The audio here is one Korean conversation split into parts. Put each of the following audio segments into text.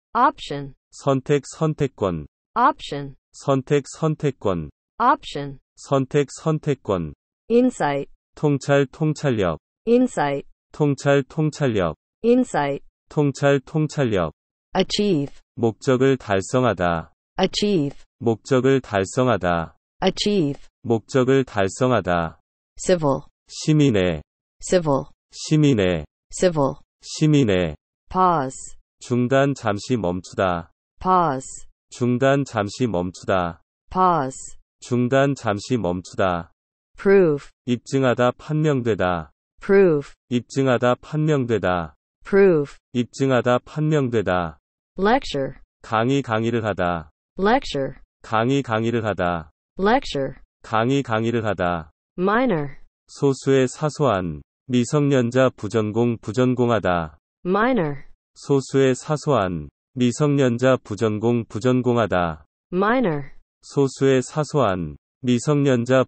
option, 선택권, option, 선택권, option, 선택권, insight, 통찰력, insight, 통찰력, insight, 통찰력, achieve, 목적을 달성하다, achieve, 목적을 달성하다, achieve, 목적을 달성하다, civil, 시민의, civil, 시민의, civil, 시민의, pause, 중단 잠시 멈추다, pause, 중단 잠시 멈추다, pause, 중단 잠시 멈추다, prove, 입증하다 판명되다, prove, 입증하다 판명되다, prove, 입증하다 판명되다, lecture, 강의를 하다, lecture, 강의를 하다, lecture, 강의를 하다, minor, 소수의 사소한, 미성년자 부전공하다, minor, 소수의 사소한, 미성년자 부전공하다, minor, 소수의 사소한, 미성년자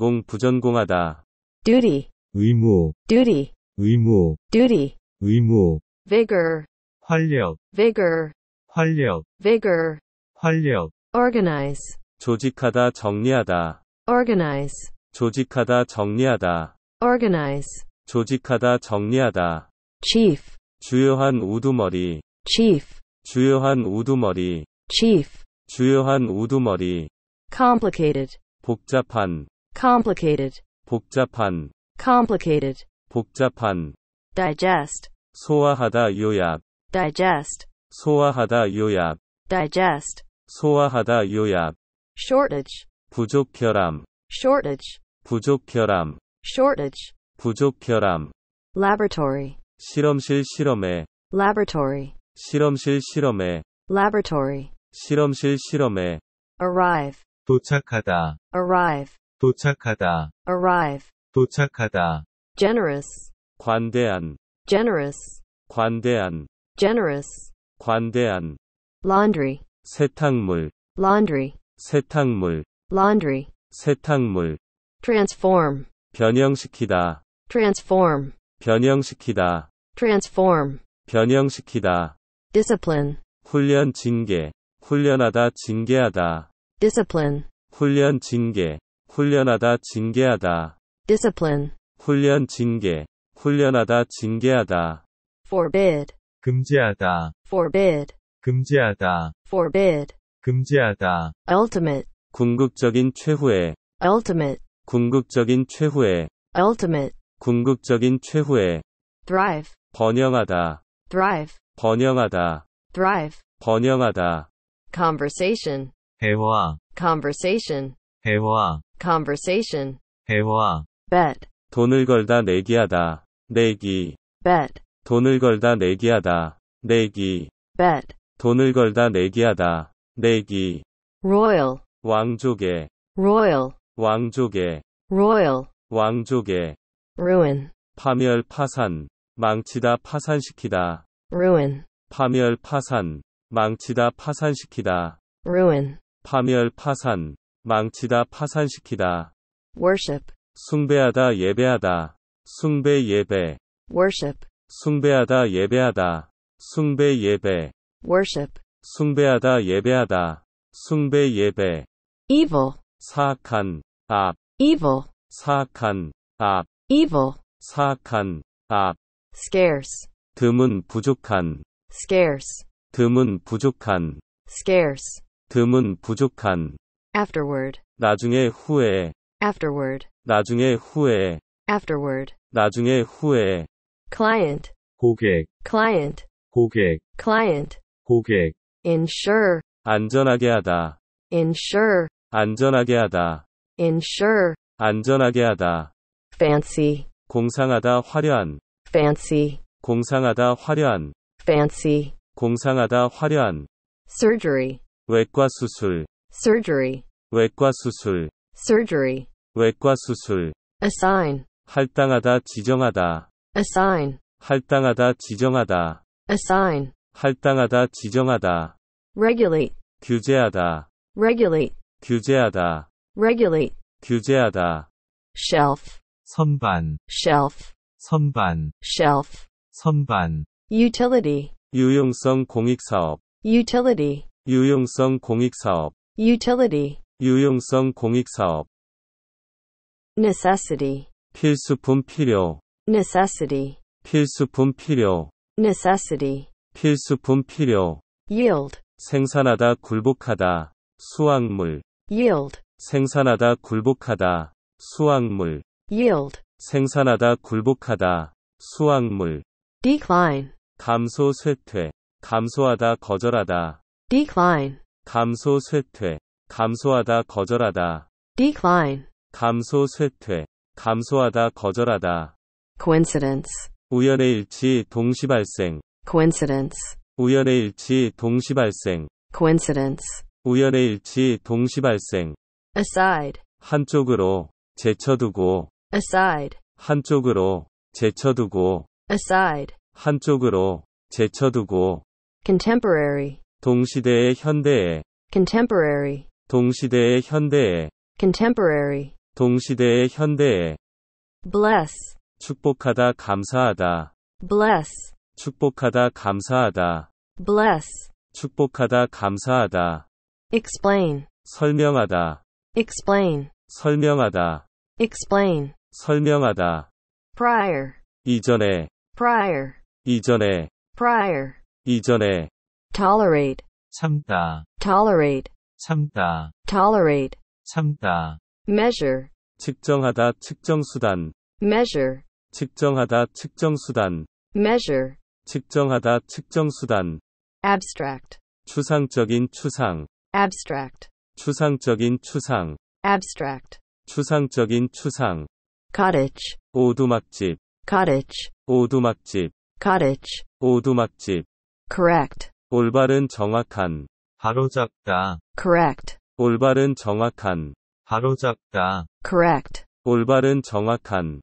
부전공하다, duty, 의무, duty, 의무, duty, 의무, vigor, 활력, vigor, 활력, vigor, 활력, organize, 조직하다 정리하다, organize, 조직하다 정리하다, organize, 조직하다 정리하다, chief, 주요한 우두머리, chief, 주요한 우두머리, chief, 주요한 우두머리, complicated, 복잡한, complicated, 복잡한, complicated, 복잡한, digest, 소화하다 요약, digest, 소화하다 요약, digest, 소화하다 요약, shortage, 부족혈함, shortage, 부족혈함, shortage, 부족혈함, laboratory, 실험실 실험에, laboratory, 실험실 실험에, laboratory, 실험실 실험에, arrive, 도착하다, arrive, 도착하다, arrive, 도착하다, generous, 관대한, generous, 관대한, generous, 관대한, laundry, 세탁물, laundry, 세탁물, laundry, 세탁물, transform, 변형시키다, transform, 변형시키다, transform, 변형시키다, discipline, 훈련 징계, 훈련하다 징계하다, discipline, 훈련 징계, 훈련하다 징계하다, discipline, 훈련 징계, 훈련하다 징계하다, forbid, 금지하다, forbid, 금지하다, forbid, 금지하다, ultimate, 궁극적인 최후의, ultimate, 궁극적인 최후의, ultimate, 궁극적인 최후의, thrive, 번영하다, thrive, 번영하다, thrive, 번영하다, conversation, 대화, conversation, 대화, conversation, 대화, bet, 돈을 걸다 내기하다, 내기, bet, 돈을 걸다 내기하다, 내기, bet, 돈을 걸다 내기하다, 내기, royal, 왕족의, royal, 왕족의, royal, 왕족의, ruin, 파멸 파산, 망치다 파산시키다, ruin, 파멸 파산, 망치다 파산시키다, ruin, 파멸 파산, 망치다 파산시키다, worship, 숭배하다 예배하다, 숭배 예배, worship, 숭배하다 예배하다, 숭배 예배, worship, 숭배하다 예배하다, 숭배 예배, evil, 사악한, 앞, evil, 사악한, 앞, evil, 사악한, 앞, scarce, 드문 부족한, scarce, 드문 부족한, scarce, 드문 부족한, afterward, 나중에 후에, afterward, 나중에 후에, afterward, 나중에 후에, client, 고객, client, 고객, client, 고객, insure, 안전하게 하다, insure, 안전하게 하다, insure, 안전하게 하다, fancy, 공상하다 화려한, fancy, 공상하다 화려한, fancy, 공상하다 화려한, surgery, 외과 수술, surgery, 외과 수술, surgery, 외과 수술, assign, 할당하다 지정하다, assign, 할당하다 지정하다, assign, 할당하다 지정하다, regulate, 규제하다, regulate, 규제하다, regulate, 규제하다, shelf, 선반, shelf, 선반, shelf, 선반, utility, 유용성 공익사업, utility, 유용성 공익사업, utility, 유용성 공익사업, necessity, 필수품 필요, necessity, 필수품 필요, necessity, 필수품 필요, yield, 생산하다 굴복하다, 수확물, yield, 생산하다 굴복하다, 수확물, yield, 생산하다 굴복하다, 수확물, decline, 감소 쇠퇴, 감소하다 거절하다, decline, 감소 쇠퇴, 감소하다 거절하다, decline, 감소 쇠퇴, 감소하다 거절하다, coincidence, 우연의 일치 동시 발생, coincidence, 우연의 일치 동시 발생, coincidence, 우연의 일치 동시 발생, aside, 한쪽으로, 제쳐두고, aside, 한쪽으로, 제쳐두고, aside, 한쪽으로, 제쳐두고, contemporary, 동시대의 현대에, contemporary, 동시대의 현대에, contemporary, 동시대의 현대에, bless, 축복하다 감사하다, bless, 축복하다 감사하다, bless, 축복하다 감사하다, explain, 설명하다, explain, 설명하다, explain, 설명하다, prior, 이전에, prior, 이전에, prior, 이전에, tolerate, 참다, tolerate, 참다, tolerate, 참다, measure, 측정하다 측정수단, measure, 측정하다 측정수단, measure, 측정하다 측정수단, abstract, 추상적인 추상, abstract, 추상적인 추상, abstract, 추상적인 추상, cottage, 오두막집, cottage, 오두막집, cottage, 오두막집, correct, 올바른 정확한, 바로잡다, correct, 올바른 정확한, 바로잡다, correct, 올바른 정확한,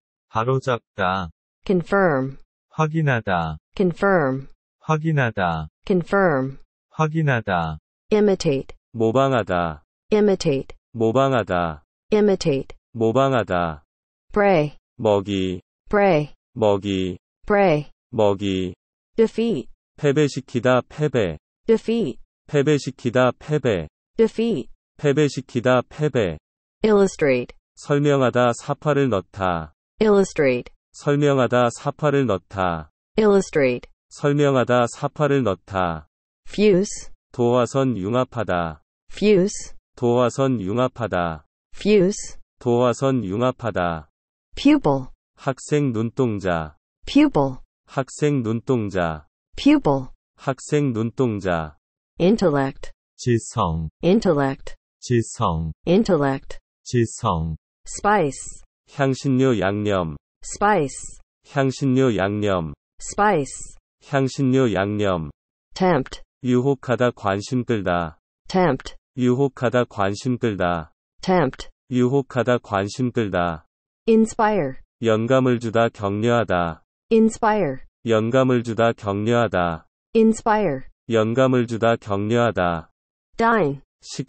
바로잡다, confirm, 확인하다, confirm, 확인하다, confirm, 확인하다, imitate, 모방하다, imitate, 모방하다, imitate, 모방하다, pray, 먹이, pray, 먹이, pray, 먹이, defeat, 패배시키다 패배, defeat, 패배시키다 패배, defeat, 패배시키다 패배, illustrate, 설명하다 사파를 넣다, illustrate, 설명하다 사파를 넣다, illustrate, 설명하다 사파를 넣다, fuse, 도화선 융합하다, fuse, 도화선 융합하다, fuse, 도화선 융합하다, pupil, 학생 눈동자, pupil, 학생 눈동자, pupil, 학생 눈동자, intellect, 지성, intellect, 지성, intellect, 지성, spice, 향신료 양념, spice, 향신료 양념, spice, 향신료 양념, tempt, 유혹하다 관심 끌다, tempt, 유혹하다 관심 끌다, tempt, 유혹하다 관심 끌다, inspire, 영감을 주다 격려하다, inspire, 영감을 주다 격려하다, inspire, 영감을 주다 격려하다, dine,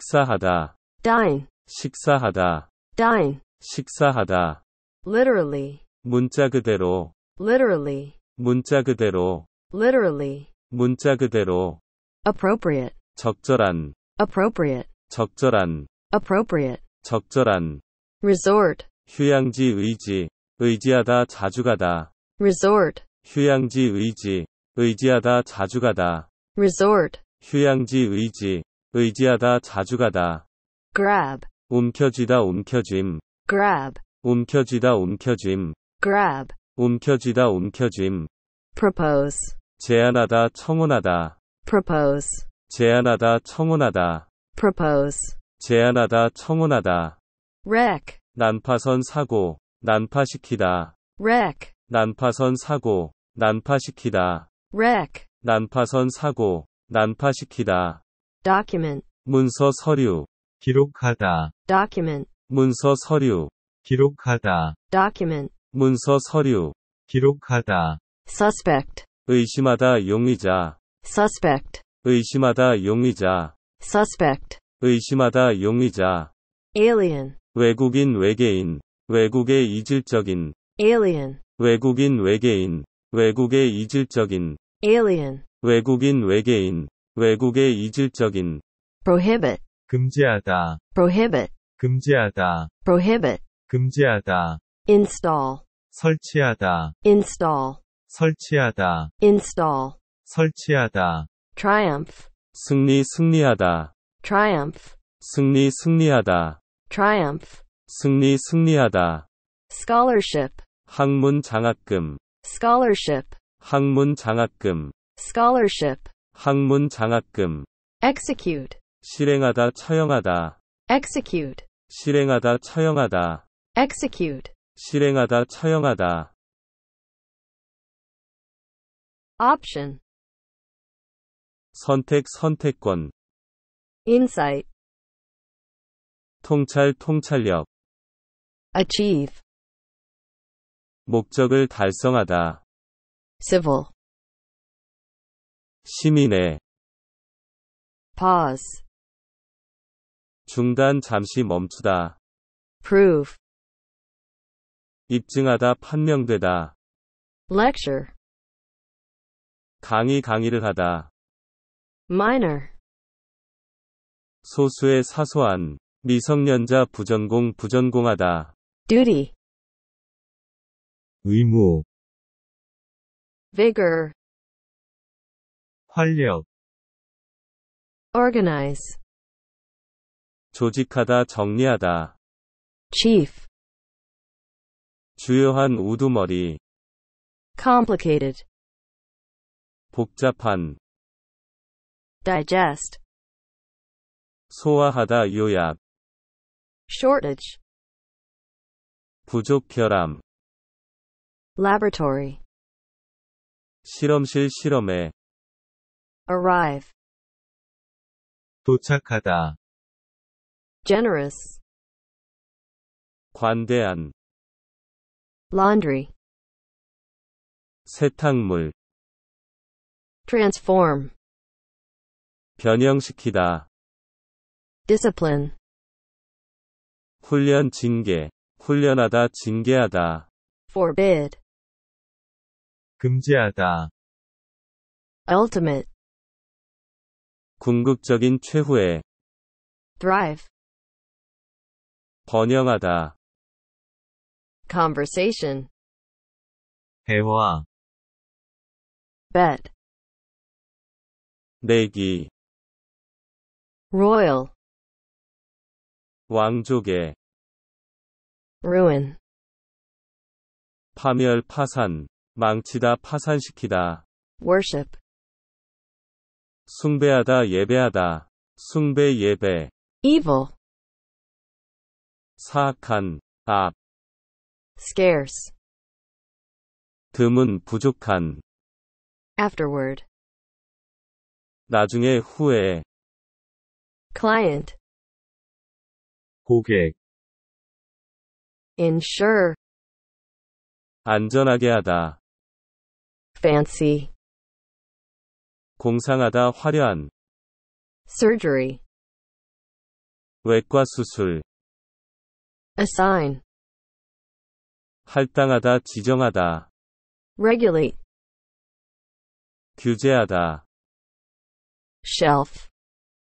식사하다, dine, 식사하다, dine, 식사하다, literally, 문자 그대로, literally, 문자 그대로, literally, 문자 그대로, appropriate, 적절한, appropriate, 적절한, appropriate, 적절한, resort, 휴양지 의지, 의지하다 자주가다, resort, 휴양지 의지, 의지하다 자주가다, resort, 휴양지 의지, 의지하다 자주가다, grab, 움켜쥐다 움켜짐, grab, 움켜쥐다 움켜짐, grab, 움켜쥐다 움켜짐, propose, 제안하다 청혼하다, propose, 제안하다 청혼하다, propose, 제안하다 청혼하다, wreck, 난파선 사고, 난파시키다, wreck, 난파선 사고, 난파시키다, wreck, 난파선 사고, 난파시키다, document, 문서 서류, 기록하다, document, 문서 서류, 기록하다, document, 문서 서류, 기록하다, suspect, 의심하다 용의자, suspect, 의심하다 용의자, suspect, 의심하다 용의자, alien, 외국인 외계인, 외국의 이질적인, alien, 외국인 외계인, 외국의 이질적인, alien, 외국인 외계인, 외국의 이질적인, prohibit, 금지하다, prohibit, 금지하다, prohibit, 금지하다, install, 설치하다, install, 설치하다, install, 설치하다, triumph, 승리하다, triumph, 승리하다, triumph, 승리하다, scholarship, 학문 장학금, scholarship, 학문 장학금, scholarship, 학문 장학금, execute, 실행하다 처형하다, execute, 실행하다 처형하다, execute, 실행하다 처형하다, option, 선택권, insight, 통찰력, achieve, 목적을 달성하다, civil, 시민의, pause, 중단 잠시 멈추다, prove, 입증하다 판명되다, lecture, 강의를 하다, minor, 소수의 사소한, 미성년자 부전공하다, duty, 의무, vigor, 활력, organize, 조직하다 정리하다, chief, 주요한 우두머리, complicated, 복잡한, digest, 소화하다 요약, shortage, 부족 결함, laboratory, 실험실 실험에, arrive, 도착하다, generous, 관대한, laundry, 세탁물, transform, 변형시키다, discipline, 훈련 징계, 훈련하다 징계하다, forbid, 금지하다, ultimate, 궁극적인 최후의, thrive, 번영하다, conversation, 대화, bet, 내기, royal, 왕족의, ruin, 파멸 파산, 망치다 파산시키다, worship, 숭배하다 예배하다, 숭배 예배, evil, 사악한, 압, scarce, 드문 부족한, afterward, 나중에 후에, client, 고객, insure, 안전하게 하다, fancy, 공상하다 화려한, surgery, 외과 수술, assign, 할당하다 지정하다, regulate, 규제하다, shelf,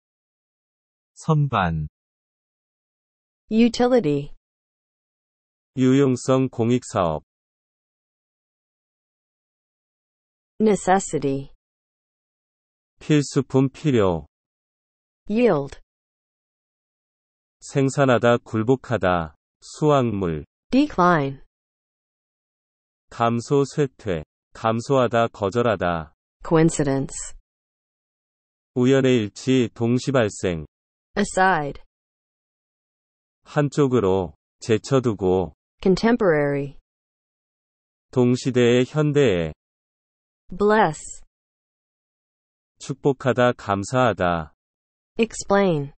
선반, utility, 유용성 공익사업, necessity, 필수품 필요, yield, 생산하다 굴복하다, 수확물, decline, 감소 쇠퇴, 감소하다 거절하다, coincidence, 우연의 일치 동시 발생, aside, 한쪽으로, 제쳐두고, contemporary, 동시대의 현대에, bless, 축복하다 감사하다, explain,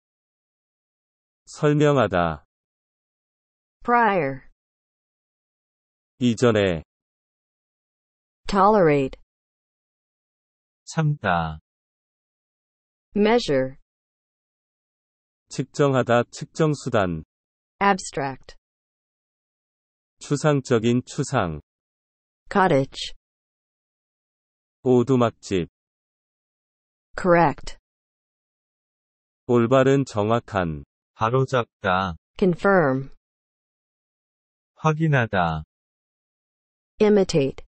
설명하다, prior, 이전에, tolerate, 참다, measure, 측정하다 측정수단, abstract, 추상적인 추상, cottage, 오두막집, correct, 올바른 정확한, 바로잡다, confirm, 확인하다, imitate,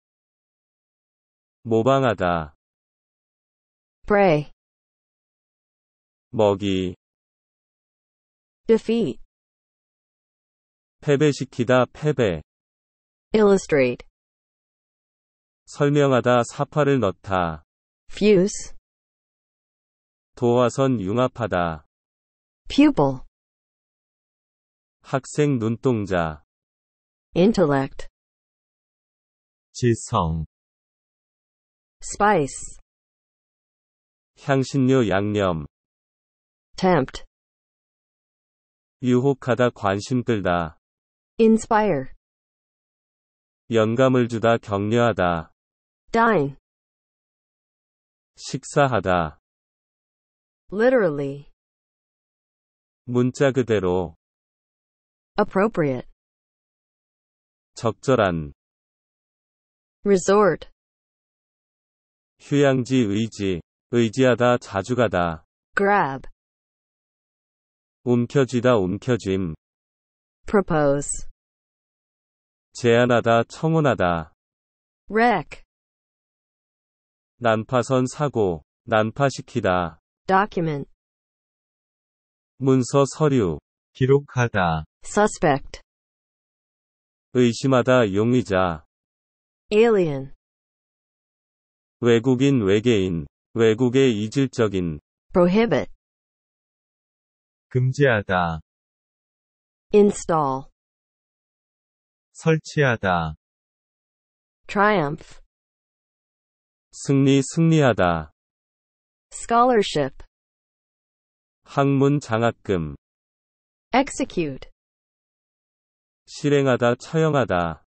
모방하다, pray, 먹이, defeat, 패배시키다 패배, illustrate, 설명하다 사파를 넣다, fuse, 도화선 융합하다, pupil, 학생 눈동자, intellect, 지성, spice, 향신료 양념, tempt, 유혹하다 관심 끌다, inspire, 영감을 주다 격려하다, dine, 식사하다, literally, 문자 그대로, appropriate, 적절한, resort, 휴양지 의지, 의지하다 자주 가다, grab, 움켜쥐다 움켜짐, propose, 제안하다 청혼하다, wreck, 난파선 사고, 난파시키다, document, 문서 서류, 기록하다, suspect, 의심하다 용의자, alien, 외국인 외계인, 외국의 이질적인, prohibit, 금지하다, install, 설치하다, triumph, 승리하다, scholarship, 학문 장학금, execute, 실행하다 처형하다,